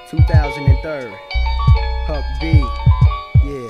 2003. Huck B. Yeah.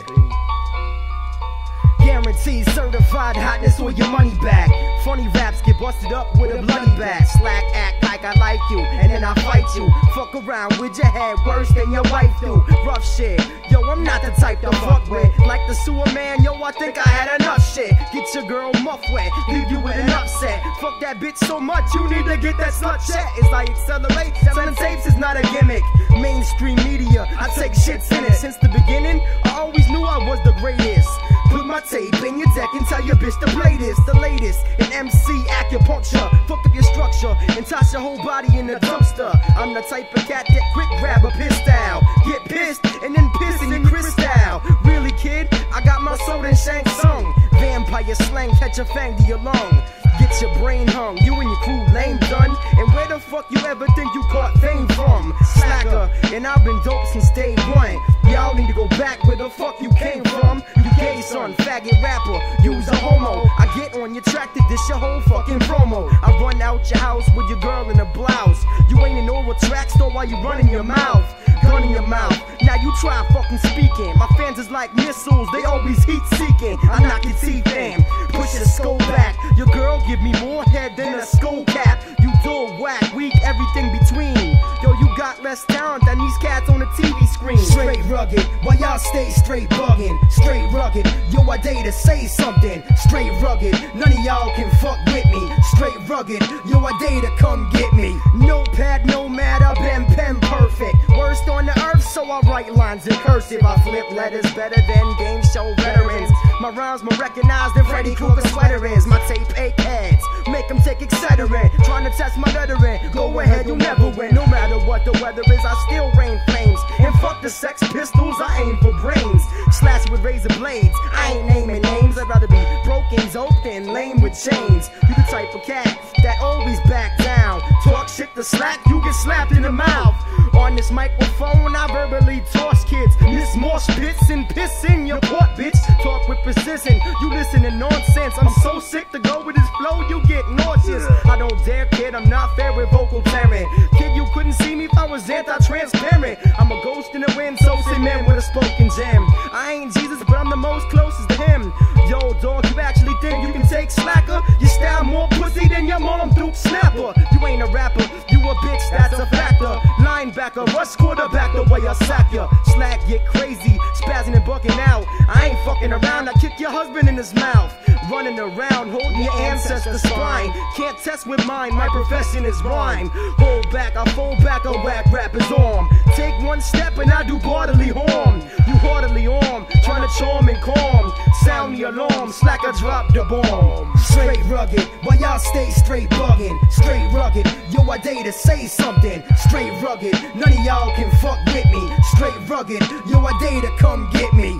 Guaranteed certified hotness or your money back. Funny raps get busted up with a bloody bat. Slack act like I like you, and then I fight you. Fuck around with your head worse than your wife do. Rough shit, yo, I'm not the type to fuck with. Like the sewer man, yo, I think I had enough shit. Get your girl muff wet, leave you with an upset. Fuck that bitch so much, you need to get that slut check. As I accelerate, selling tapes is not a gimmick. Mainstream media, I take shits in it. Since the beginning, I always knew I was the greatest. Put my tape in your deck and tell your bitch to play this. The latest in MC acupuncture. Fuck up your structure and toss your whole body in the dumpster. I'm the type of cat that quick grab a piss style. Get pissed and then piss in your crystal. Really kid, I got my soul in Shang Tsung. Vampire slang, catch a fang to your lung. Get your brain hung, you and your crew lame done. And where the fuck you ever think you caught fame from? Slacker, and I've been dope since day one. Y'all need to go back where the fuck you came from. You gay son, faggot rapper, you's a homo. I get on your track to dish your whole fucking promo. I run out your house with your girl in a blouse. You ain't in over track store while you running your mouth. Gun in your mouth, now you try fucking speaking. My fans is like missiles, they always heat seeking. I knock your teeth in, push your skull back. Your girl give me more head than a skull cap. You dull, whack, weak, everything between. Yo, you got less talent than these cats on the TV screen. Straight rugged, while y'all stay straight bugging. Straight rugged, yo, I dare to say something. Straight rugged, none of y'all can fuck with me. Straight rugged, yo, I dare to come get me. Notepad, no matter, pen perfect. Worst on the earth, so I write lines in cursive. I flip letters better than game show veterans. My rhymes more recognized than Freddy Krueger sweater is. My tape ache heads, make them take Excedrin. Trying to test my veteran, go ahead, you'll never win. No matter what the weather is, I still rain flames. And fuck the Sex Pistols, I aim for brains. Slash with razor blades, I ain't naming names. I'd rather be broken, dope than lame with chains. You the type of cat that always back down. Talk shit to slack, you get slapped in the mouth. On this microphone, I verbally toss kids. Miss Mosh pits and piss in your butt, bitch. Talk with precision, you listen to nonsense. I'm so sick to go with this flow, you get nauseous. I don't dare, kid, I'm not fair with vocal tearing. Kid, you couldn't see me if I was anti-transparent. I'm a ghost in the wind, so say man with a spoken gem. I ain't Jesus, but I'm the most closest to him. Yo, dog, you actually think you can take slacker? You style more pussy than your mom, Duke Snapper. You ain't a rapper, you a bitch, that's a factor. Linebacker, rush quarterback, the way I sack ya. Slack get crazy, spazzing and bucking out. I ain't fucking around, I kick your husband in his mouth. Running around, holding your ancestor's spine. Can't test with mine, my profession is rhyme. Hold back, I fold back a whack rapper's arm. Take one step and I do bodily harm. You heartily arm, trying to charm and calm. Sound the alarm, slacker drop the bomb. Straight rugged, while y'all stay straight bugging. Straight rugged, yo, I dare to say something. Straight rugged, none of y'all can fuck with me. Straight rugged, yo, I dare to come get me.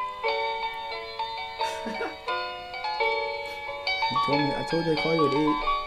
I told you I'd call you at 8.